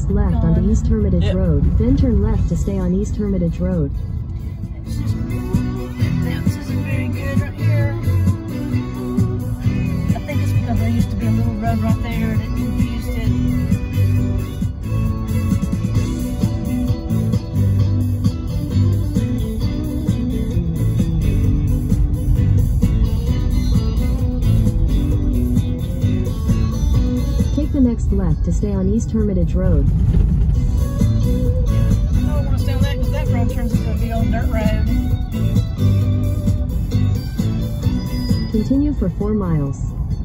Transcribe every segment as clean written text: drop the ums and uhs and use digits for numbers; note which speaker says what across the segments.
Speaker 1: next left onto East Hermitage Road, then turn left to stay on East Hermitage Road.
Speaker 2: This isn't very good right here. I think it's because there used to be a little road right there that confused it.
Speaker 1: Take the next left to stay on East Hermitage Road.
Speaker 2: I don't want to stay on that because that road turns into a big old dirt road.
Speaker 1: Continue for 4 miles.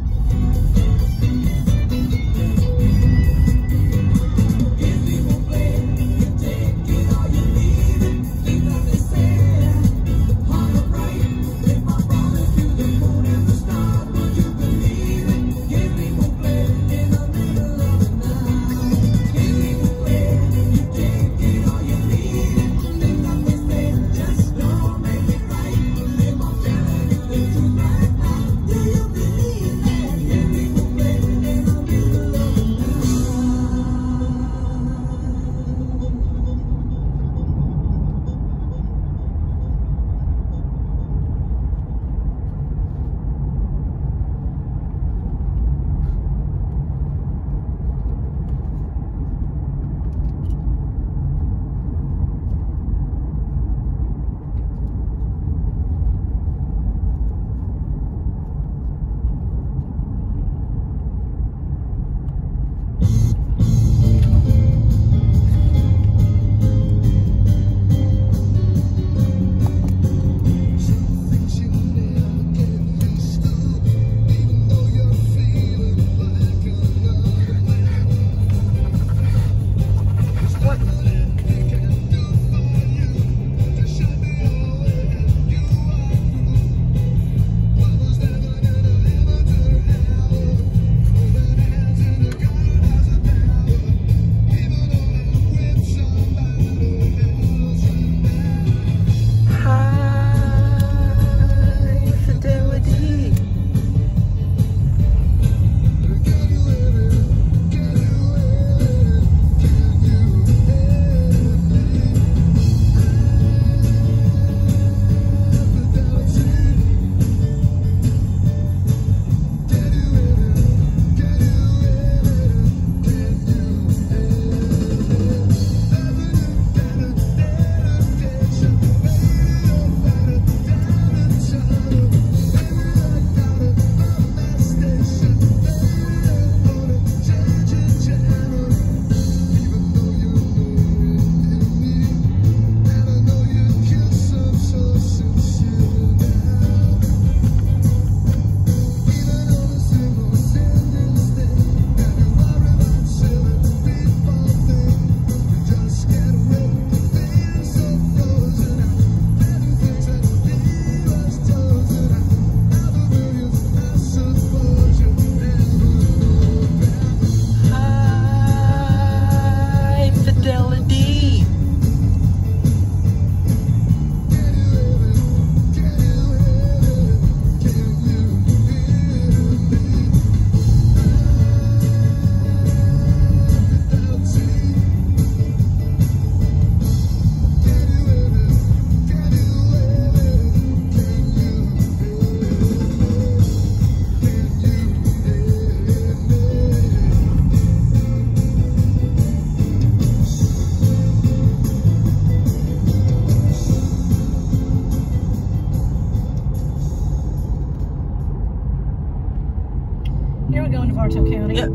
Speaker 2: Here we go into Bartow County.
Speaker 3: Yep.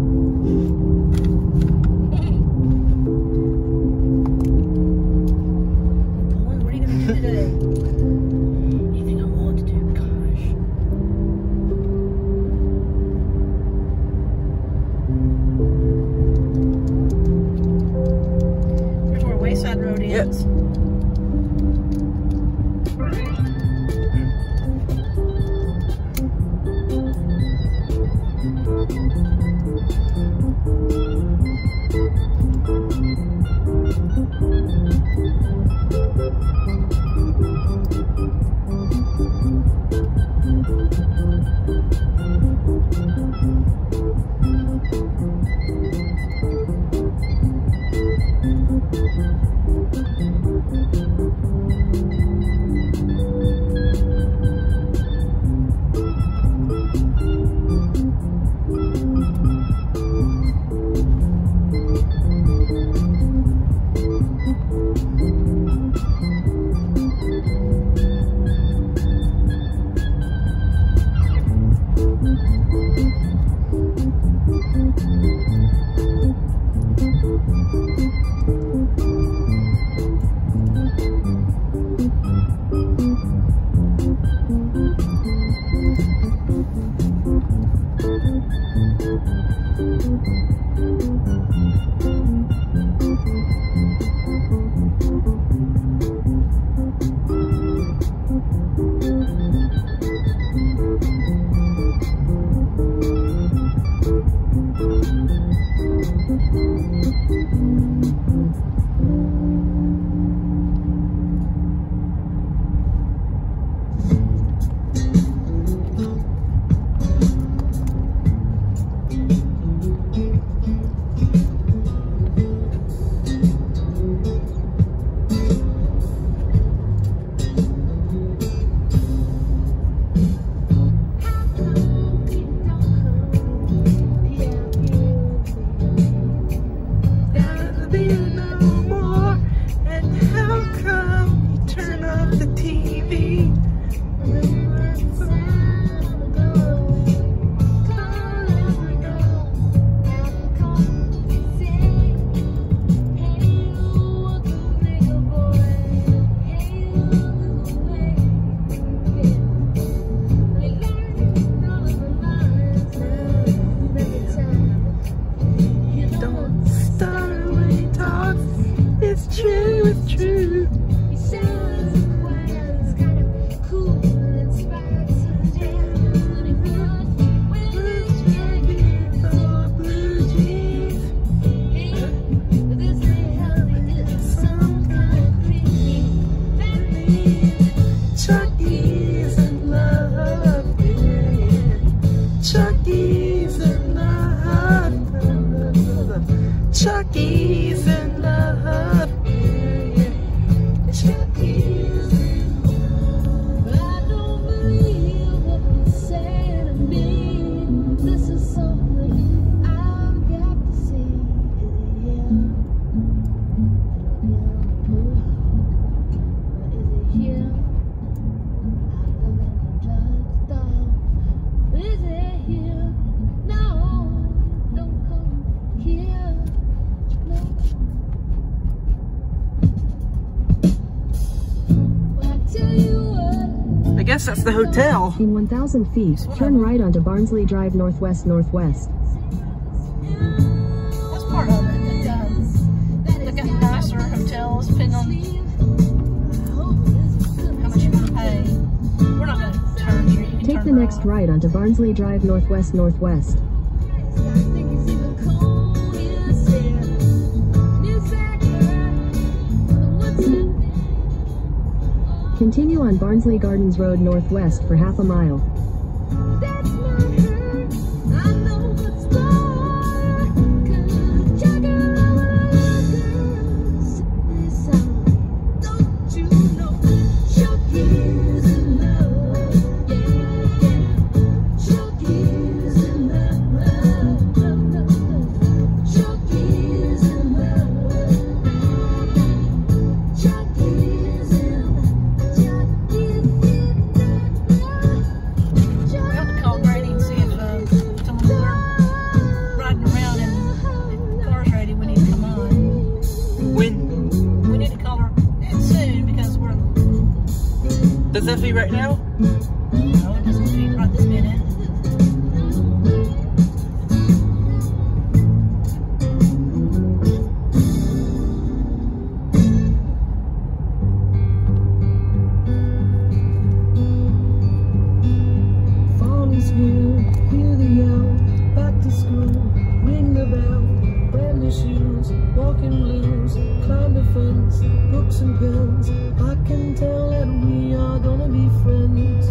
Speaker 2: Boy, what are you going to do today? Anything I want to do, gosh. Here's where Wayside Road is.
Speaker 3: Yep. guess that's the hotel.
Speaker 1: In 1,000 feet, turn right onto Barnsley Drive northwest northwest.
Speaker 2: That's part of it. They got nicer hotels depending on how much you want to pay. We're not going to turn here. You can
Speaker 1: Take
Speaker 2: turn
Speaker 1: the next right onto Barnsley Drive northwest northwest. Continue on Barnsley Gardens Road northwest for half a mile.
Speaker 3: Does that feel right now?
Speaker 2: No, it doesn't feel right this minute.
Speaker 4: Fall is here, hear the yell, back to school, ring the bell, brand new shoes, walking blues, climb the fence, books and pens. I can tell that we are gonna be friends.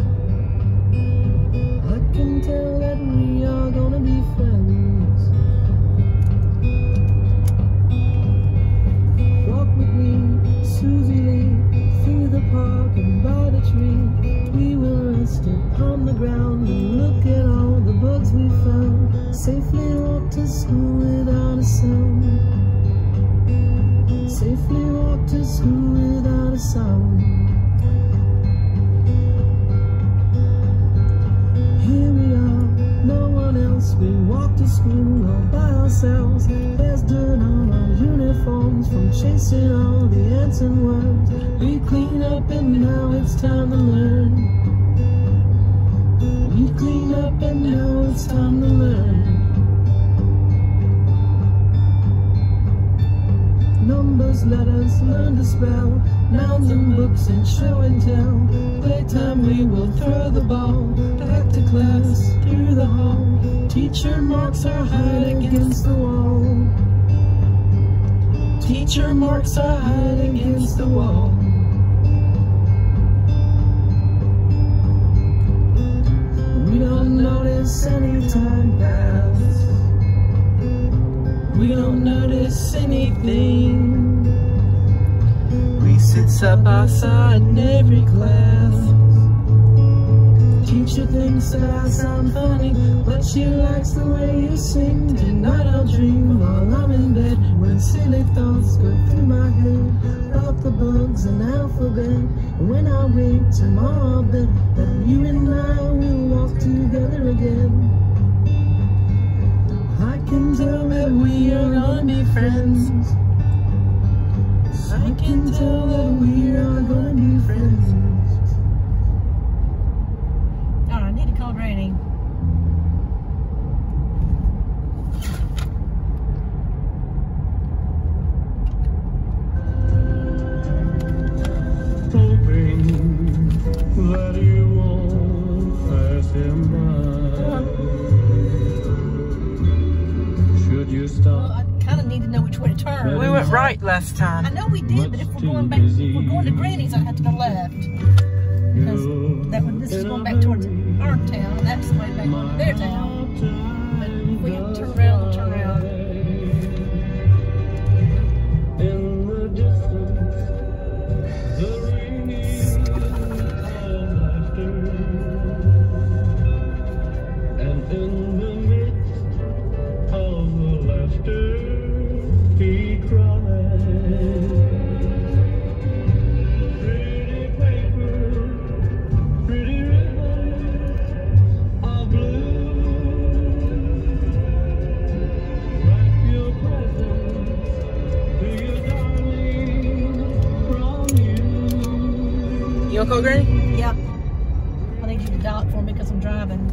Speaker 4: I can tell that we are gonna be friends. Walk with me, Susie Lee, through the park and by the tree. We will rest upon the ground and look at all the bugs we found. Safely walk to school without a sound. Safely walk to school without a sound. Here we are, no one else. We walk to school all by ourselves. There's dirt on our uniforms from chasing all the ants and worms. We clean up and now it's time to learn. We clean up and now it's time to learn. Numbers, letters, learn to spell, nouns and books and show and tell. Playtime we will throw the ball, back to class, through the hall. Teacher marks our height against the wall. Teacher marks our height against the wall. We don't notice any time pass. We don't notice anything. We sit side by side in every class. Teacher thinks that I sound funny, but she likes the way you sing. Tonight I'll dream while I'm in bed, when silly thoughts go through my head about the bugs and alphabet. And when I wake tomorrow I'll bet that you and I will walk together again. I can tell that we are gonna be friends. I can tell that we are gonna be friends.
Speaker 2: Oh, I need to call Granny.
Speaker 4: Hoping that you won't pass him by. Should you stop?
Speaker 2: Well, I kind of need to know which way to turn.
Speaker 3: We went right last
Speaker 2: I
Speaker 3: time.
Speaker 2: know we did, but if we're going back, if we're going to Granny's, I have to go left. Because this is going back towards our town, and that's the way back to their town. But if we have to turn around, we'll turn around.
Speaker 4: In the distance, the ringing of laughter, and in the midst of the laughter, he cried. Pretty paper, pretty ribbon of blue. Wrap your presents to your darling from you.
Speaker 3: You wanna call Granny?
Speaker 2: Yep. dial it for me because I'm driving.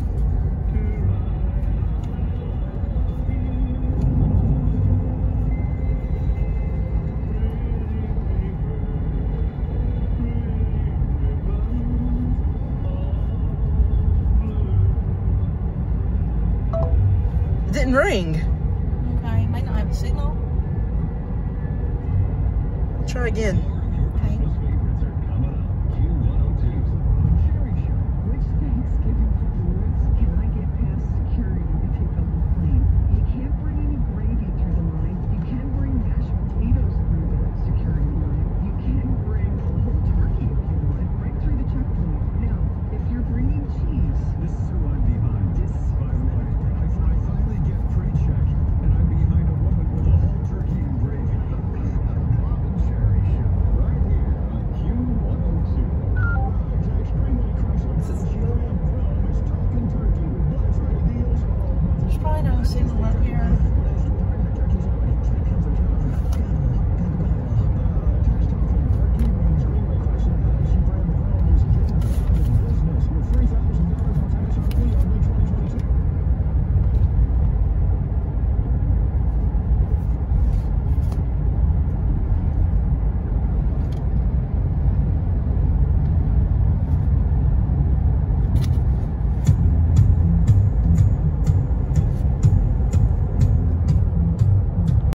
Speaker 3: It didn't ring.
Speaker 2: Okay, may not have a signal.
Speaker 3: Try again.